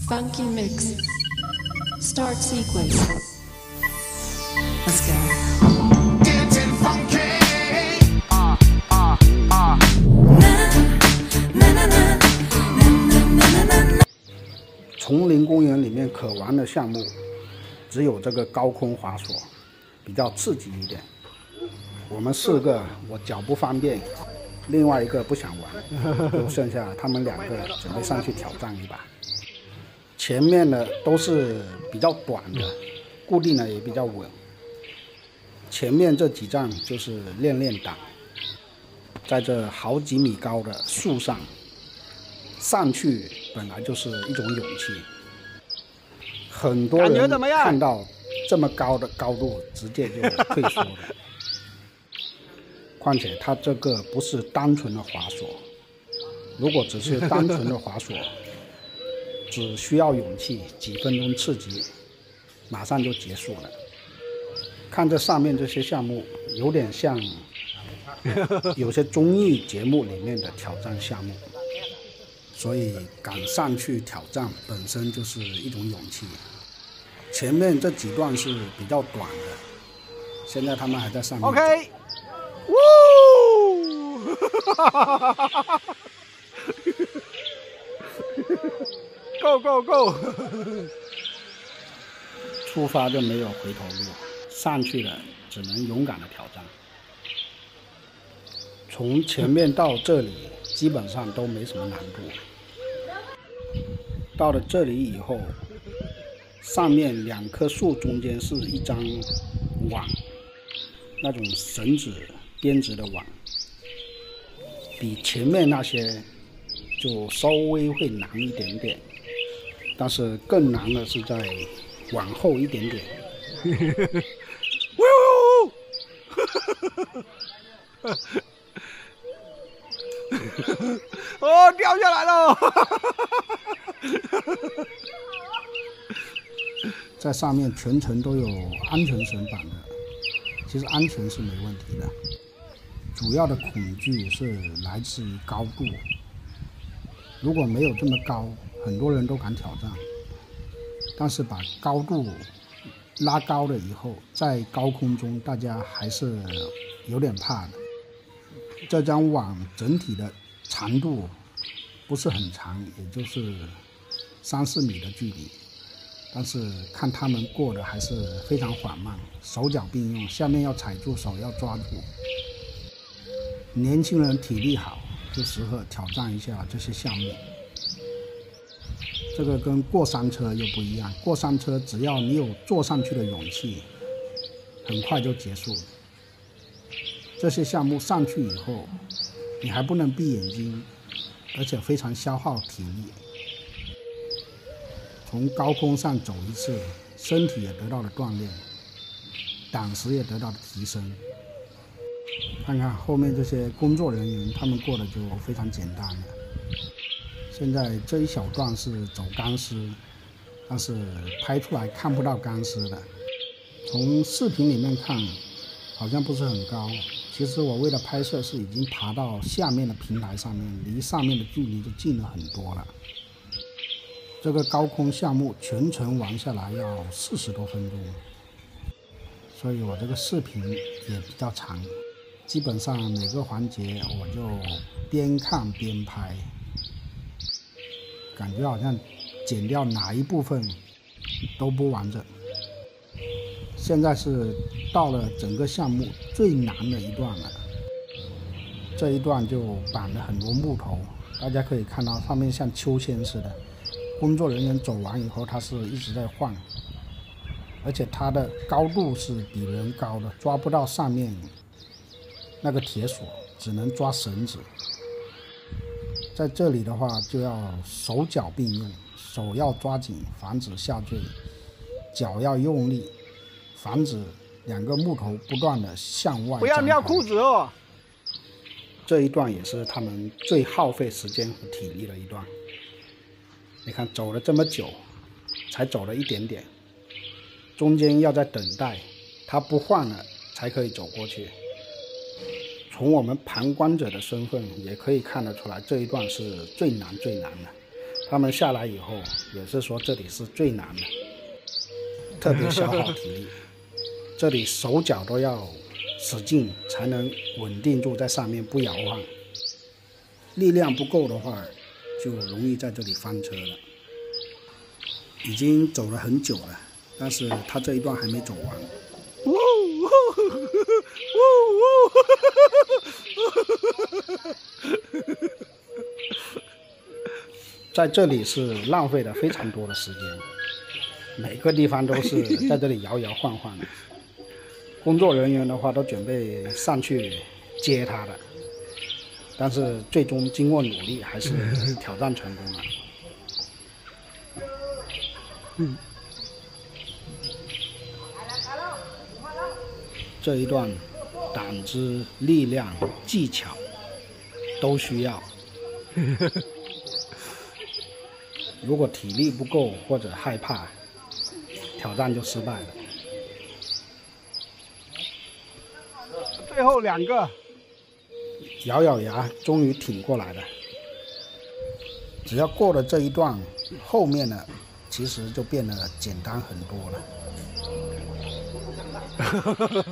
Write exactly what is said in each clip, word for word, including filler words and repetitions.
Funky mix. Start sequence. Let's go. Dancing funky. 丛林公园里面可玩的项目只有这个高空滑索，比较刺激一点。我们四个，我脚不方便，另外一个不想玩，就剩下他们两个准备上去挑战一把。前面的都是比较短的，固定的也比较稳。前面这几站就是练练胆，在这好几米高的树上上去，本来就是一种勇气。很多人看到这么高的高度，直接就退缩了。况且它这个不是单纯的滑索，如果只是单纯的滑索，只需要勇气，几分钟刺激，马上就结束了。看这上面这些项目，有点像有些综艺节目里面的挑战项目，所以敢上去挑战本身就是一种勇气。前面这几段是比较短的，现在他们还在上面。 OK， 呜，Go Go Go！ 出发就没有回头路，上去了只能勇敢的挑战。从前面到这里基本上都没什么难度。到了这里以后，上面两棵树中间是一张网，那种绳子编织的网，比前面那些就稍微会难一点点，但是更难的是在往后一点点。 哦，掉下来了！ 在上面全程都有安全绳绑的，其实安全是没问题的，主要的恐惧是来自于高度。如果没有这么高，很多人都敢挑战，但是把高度拉高了以后，在高空中大家还是有点怕的。这张网整体的长度不是很长，也就是三四米的距离，但是看他们过得还是非常缓慢，手脚并用，下面要踩住手，要抓住。年轻人体力好，就适合挑战一下这些项目。这个跟过山车又不一样，过山车只要你有坐上去的勇气，很快就结束了。这些项目上去以后，你还不能闭眼睛，而且非常消耗体力。从高空上走一次，身体也得到了锻炼，胆识也得到了提升。看看后面这些工作人员，他们过得就非常简单了。现在这一小段是走钢丝，但是拍出来看不到钢丝的。从视频里面看，好像不是很高。其实我为了拍摄是已经爬到下面的平台上面，离上面的距离就近了很多了。这个高空项目全程玩下来要四十多分钟，所以我这个视频也比较长，基本上每个环节我就边看边拍，感觉好像剪掉哪一部分都不完整。现在是到了整个项目最难的一段了，这一段就绑了很多木头，大家可以看到上面像秋千似的，工作人员走完以后，他是一直在换，而且它的高度是比人高的，抓不到上面那个铁索，只能抓绳子。在这里的话，就要手脚并用，手要抓紧，防止下坠；脚要用力，防止两个木头不断的向外。 不要尿裤子哦！ 这一段也是他们最耗费时间和体力的一段。你看走了这么久，才走了一点点，中间要在等待，他不换了才可以走过去。从我们旁观者的身份也可以看得出来，这一段是最难最难的。 他们下来以后也是说这里是最难的，特别消耗体力，这里手脚都要使劲才能稳定住在上面不摇晃，力量不够的话就容易在这里翻车了。已经走了很久了，但是他这一段还没走完。在这里是浪费了非常多的时间，每个地方都是在这里摇摇晃晃的。工作人员的话都准备上去接他的，但是最终经过努力还是挑战成功了。嗯，这一段胆子、力量、技巧都需要。如果体力不够或者害怕，挑战就失败了。 最后两个， 咬咬牙，终于挺过来了。只要过了这一段，后面呢，其实就变得简单很多了。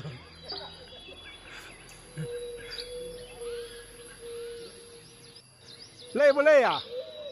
累不累啊？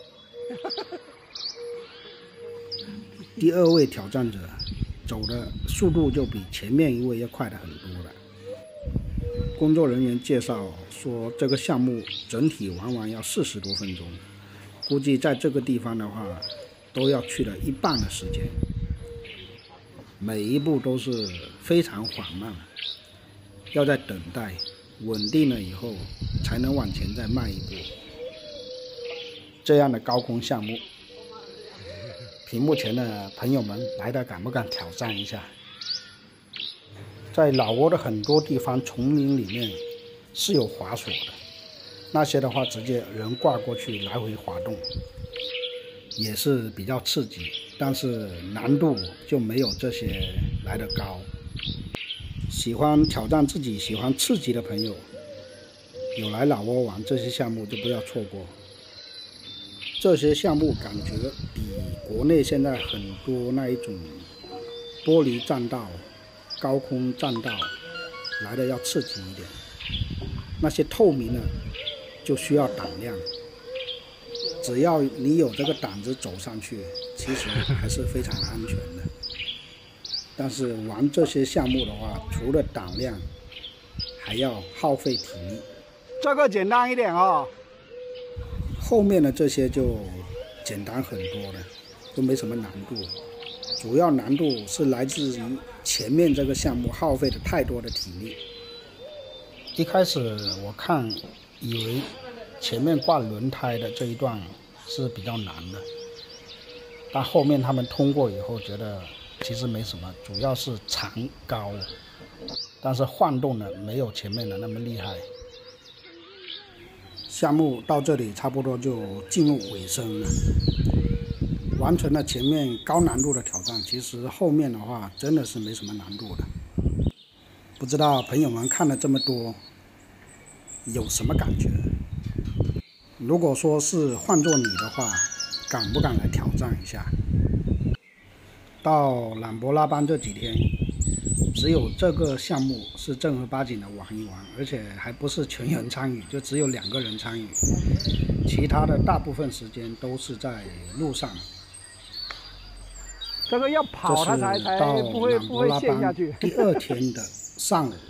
第二位挑战者走的速度就比前面一位要快的很多了。工作人员介绍说，这个项目整体玩完要四十多分钟，估计在这个地方的话，都要去了一半的时间。每一步都是非常缓慢，要在等待稳定了以后，才能往前再迈一步。这样的高空项目，屏幕前的朋友们来的敢不敢挑战一下？在老挝的很多地方丛林里面是有滑索的，那些的话直接人挂过去来回滑动，也是比较刺激，但是难度就没有这些来得高。喜欢挑战自己、喜欢刺激的朋友，有来老挝玩这些项目就不要错过。这些项目感觉比国内现在很多那一种玻璃栈道、高空栈道来的要刺激一点。那些透明的就需要胆量，只要你有这个胆子走上去，其实还是非常安全的。但是玩这些项目的话，除了胆量，还要耗费体力。 这个简单一点哦。 后面的这些就简单很多了，都没什么难度。主要难度是来自于前面这个项目耗费的太多的体力。一开始我看以为前面挂轮胎的这一段是比较难的，但后面他们通过以后觉得其实没什么，主要是长高，但是晃动的没有前面的那么厉害。项目到这里差不多就进入尾声了，完成了前面高难度的挑战，其实后面的话真的是没什么难度的。不知道朋友们看了这么多有什么感觉？如果说是换做你的话，敢不敢来挑战一下？到兰博拉班这几天，只有这个项目是正儿八经的玩一玩，而且还不是全员参与，就只有两个人参与，其他的大部分时间都是在路上。 这个要跑它才才不会不会陷下去。 第二天的上午，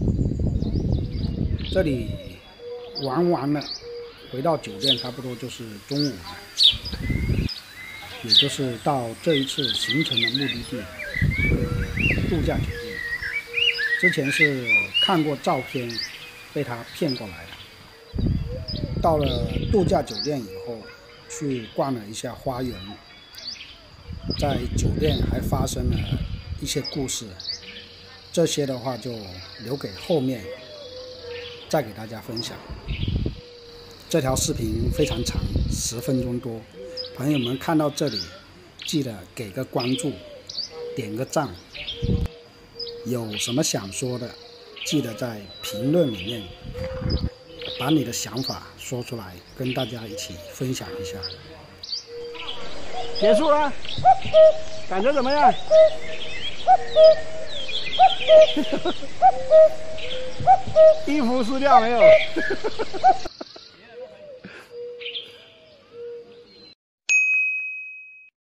这里玩完了，回到酒店差不多就是中午了，也就是到这一次行程的目的地度假酒店。之前是看过照片，被他骗过来的。到了度假酒店以后，去逛了一下花园，在酒店还发生了一些故事，这些的话就留给后面再给大家分享。这条视频非常长，十分钟多，朋友们看到这里，记得给个关注，点个赞。有什么想说的，记得在评论里面把你的想法说出来，跟大家一起分享一下。 结束了，感觉怎么样？衣服湿掉没有？